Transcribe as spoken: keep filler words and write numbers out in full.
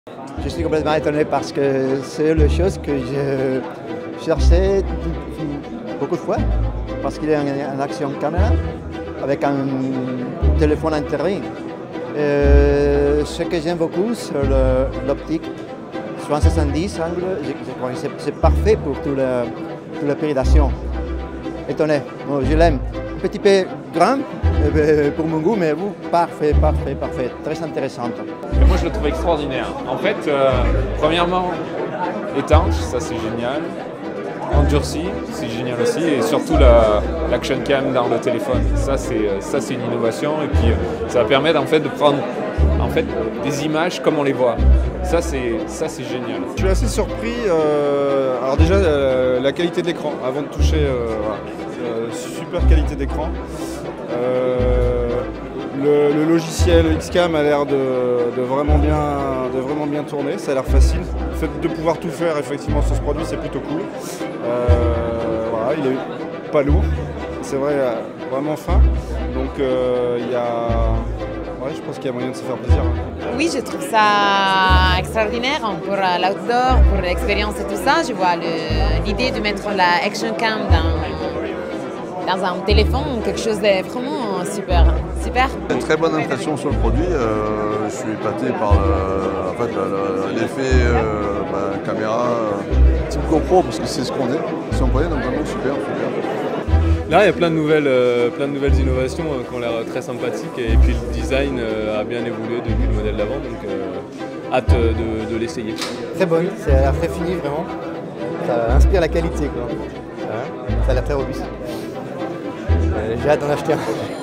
Je suis complètement étonné parce que c'est la chose que je cherchais beaucoup de fois, parce qu'il y a une action caméra avec un téléphone intégré. Euh, ce que j'aime beaucoup, c'est l'optique. Sur un soixante-dix angle, c'est parfait pour tout le, tout le pays d'action. Étonné, bon, je l'aime. Un petit peu grand pour mon goût, mais vous, parfait, parfait, parfait. Très intéressante. Et moi, je le trouve extraordinaire. En fait, euh, premièrement, étanche, ça c'est génial. Endurci, c'est génial aussi. Et surtout l'action la, cam dans le téléphone. Ça, c'est une innovation. Et puis, ça va permettre en fait, de prendre en fait, des images comme on les voit. Ça, c'est génial. Je suis assez surpris. Euh, alors déjà, euh, la qualité de l'écran, avant de toucher, euh, voilà, euh, super qualité d'écran. Euh, le, le logiciel X-Cam a l'air de, de, vraiment bien, de vraiment bien tourner, ça a l'air facile. Le fait de pouvoir tout faire effectivement sur ce produit, c'est plutôt cool. Euh, voilà, il est pas lourd, c'est vrai, vraiment fin. Donc euh, il y a... Ouais, je pense qu'il y a moyen de se faire plaisir. Oui, je trouve ça extraordinaire pour l'outdoor, pour l'expérience et tout ça. Je vois l'idée de mettre la action cam dans, dans un téléphone, quelque chose de vraiment super. super. Une très bonne impression sur le produit. Euh, je suis épaté par l'effet euh, bah, caméra euh, type GoPro, parce que c'est ce qu'on est. Si on connaît, donc vraiment super, super. Là, il y a plein de nouvelles, euh, plein de nouvelles innovations euh, qui ont l'air très sympathiques, et puis le design euh, a bien évolué depuis le modèle d'avant, donc euh, hâte de, de l'essayer. Très bonne, ça a l'air très fini vraiment, ça inspire la qualité quoi. Ça a l'air très robuste. Euh, J'ai hâte d'en acheter un.